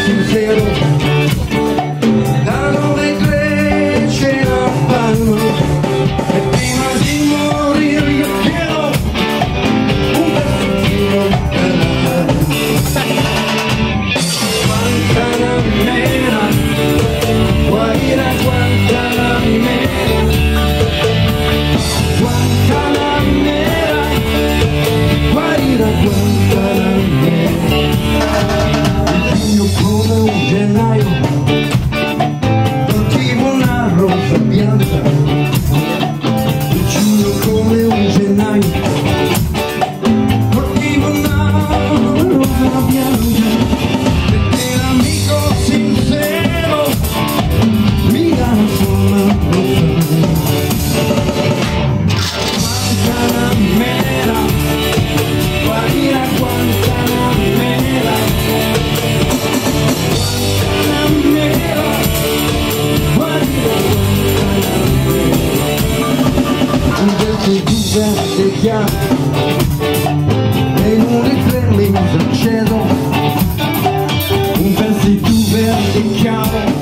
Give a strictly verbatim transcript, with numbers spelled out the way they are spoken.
sincero, da dove cresce la palma, e prima di morire io chiedo un pezzettino dell'anima. Guantanamera, Guaira, Guantanamera, Guantanamera, Guaira, Guantanamera. Il giugno come un gennaio, coltivo una rosa bianca. Il giugno come un gennaio, coltivo una rosa bianca, perché l'amico sincero mi dà una forma rosa. Guantanamera, Guaira, Guantanamera, Guantanamera, Guaira, Guantanamera. Un verde verde chiaro e in un riflessione al cielo, un verde verde chiaro